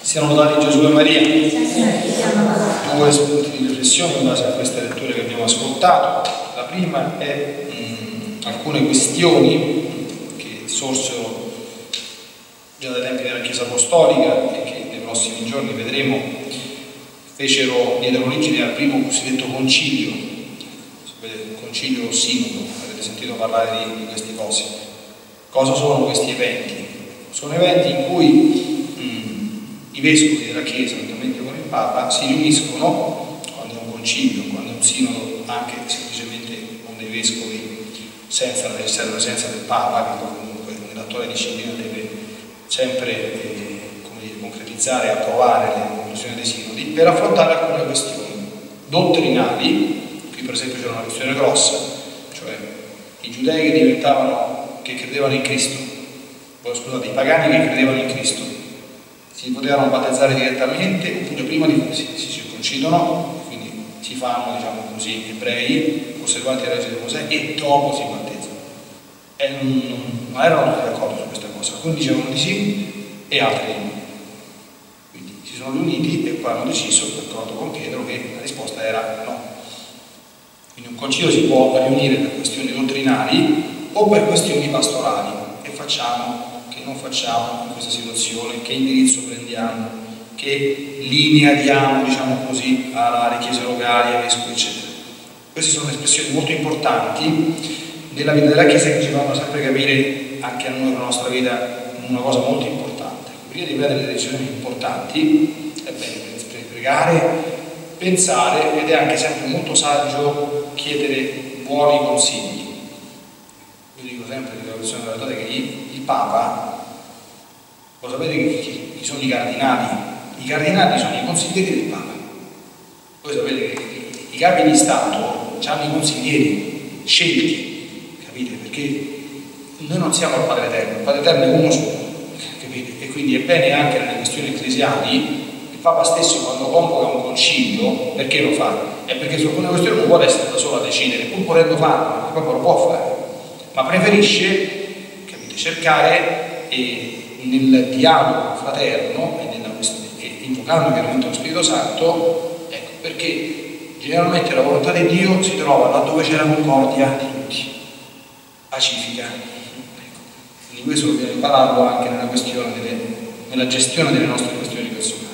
Siano lodati Gesù e Maria. Due spunti di riflessione in base a queste letture che abbiamo ascoltato. La prima è alcune questioni che sorsero già dai tempi della Chiesa Apostolica e che nei prossimi giorni vedremo diedero origine al primo cosiddetto concilio. Sapete, concilio o sinodo, avete sentito parlare di queste cose. Cosa sono questi eventi? Sono eventi in cui i vescovi della Chiesa, juntamente con il Papa, si riuniscono quando è un concilio, quando è un sinodo, anche semplicemente con dei vescovi senza la necessaria presenza del Papa, che comunque nell'attuale disciplina deve sempre concretizzare e approvare le conclusioni dei sinodi, per affrontare alcune questioni dottrinali. Qui per esempio c'era una questione grossa, cioè i giudei che credevano in Cristo, scusate, i pagani che credevano in Cristo, si potevano battezzare direttamente oppure prima si circoncidono, quindi si fanno, diciamo così, ebrei, osservanti la legge di Mosè, e dopo si battezzano. Non erano tutti d'accordo su questa cosa, alcuni dicevano di sì e altri di no. Quindi si sono riuniti e poi hanno deciso, d'accordo con Pietro, che la risposta era no. Quindi un concilio si può riunire per questioni dottrinali o per questioni pastorali. Che facciamo? Non facciamo in questa situazione, che indirizzo prendiamo, che linea diamo, diciamo così, alle chiese locali, ai vescovi, eccetera. Queste sono espressioni molto importanti nella vita della Chiesa che ci fanno sempre capire anche a noi nella nostra vita una cosa molto importante. Prima di prendere delle decisioni importanti è bene pregare, pensare, ed è anche sempre molto saggio chiedere buoni consigli. Io dico sempre di questione della verdade che il Papa, lo sapete chi sono i cardinali? I cardinali sono i consiglieri del Papa. Voi sapete che i capi di Stato hanno i consiglieri scelti, capite? Perché noi non siamo il Padre Eterno è uno solo, capite? E quindi è bene anche nelle questioni ecclesiali, il Papa stesso quando convoca un concilio, perché lo fa? È perché su alcune questioni non vuole essere da solo a decidere, pur volendo farlo, perché proprio lo può fare, ma preferisce, capite, cercare nel dialogo fraterno e invocando chiaramente lo Spirito Santo, ecco, perché generalmente la volontà di Dio si trova laddove c'è la concordia di tutti, pacifica. Ecco. Quindi questo dobbiamo impararlo anche nella gestione delle nostre questioni personali.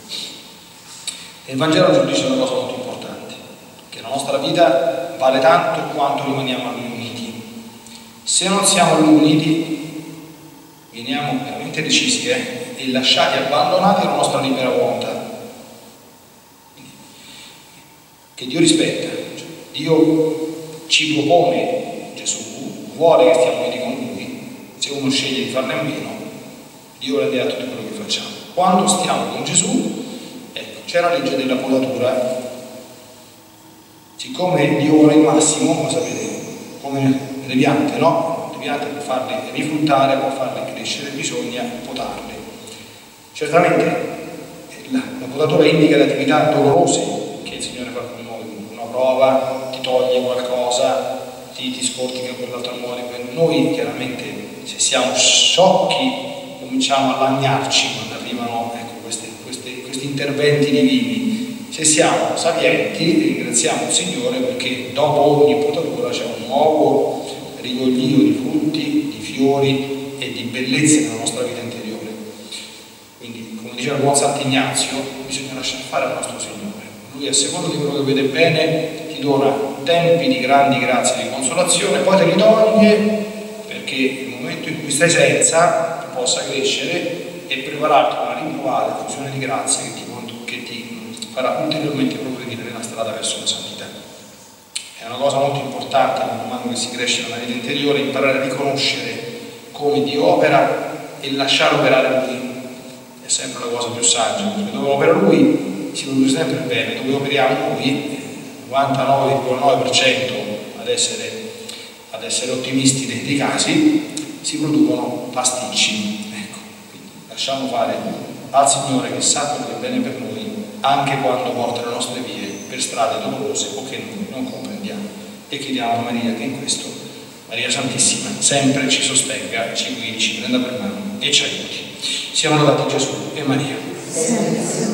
Nel Vangelo ci dice una cosa molto importante, che la nostra vita vale tanto quanto rimaniamo a Lui uniti. Se non siamo a Lui uniti, veniamo veramente decisi e lasciati, abbandonati alla nostra libera volontà. Che Dio rispetta, cioè, Dio ci propone, Gesù vuole che stiamo uniti con Lui. Se uno sceglie di farne a meno, Dio rende atto di quello che facciamo. Quando stiamo con Gesù, ecco, c'è la legge della podatura. Siccome Dio vuole il massimo, ma sapete, come le piante, no? Per farle rifruttare, per farle crescere, bisogna potarle. Certamente la potatura indica le attività dolorose che il Signore fa con noi. Una prova, ti toglie qualcosa, ti scortica quell'altro amore. Noi chiaramente, se siamo sciocchi, cominciamo a lagnarci quando arrivano, ecco, questi interventi divini. Se siamo sapienti, ringraziamo il Signore perché dopo ogni potatura c'è un nuovo rigoglio di frutti, di fiori e di bellezze nella nostra vita interiore. Quindi, come diceva il buon Sant'Ignazio, bisogna lasciare fare al nostro Signore. Lui, a seconda di quello che vede bene, ti dona tempi di grandi grazie e di consolazione, poi te li toglie perché nel momento in cui stai senza, tu possa crescere e prepararti una rinnovata fusione di grazie che ti farà ulteriormente progredire nella strada verso la santità. È una cosa molto importante man mano che si cresce nella vita interiore, imparare a riconoscere come Dio opera e lasciare operare Lui. È sempre la cosa più saggia, perché dove opera Lui si produce sempre il bene, dove operiamo noi, il 99,9% ad essere ottimisti dei casi, si producono pasticci. Ecco, quindi lasciamo fare al Signore che sa quello che è bene per noi, anche quando porta le nostre vie per strade dolorose o che noi non comprendiamo. E chiediamo a Maria che in questo, Maria Santissima, sempre ci sostenga, ci guidi, ci prenda per mano e ci aiuti. Siamo lodati Gesù e Maria. senza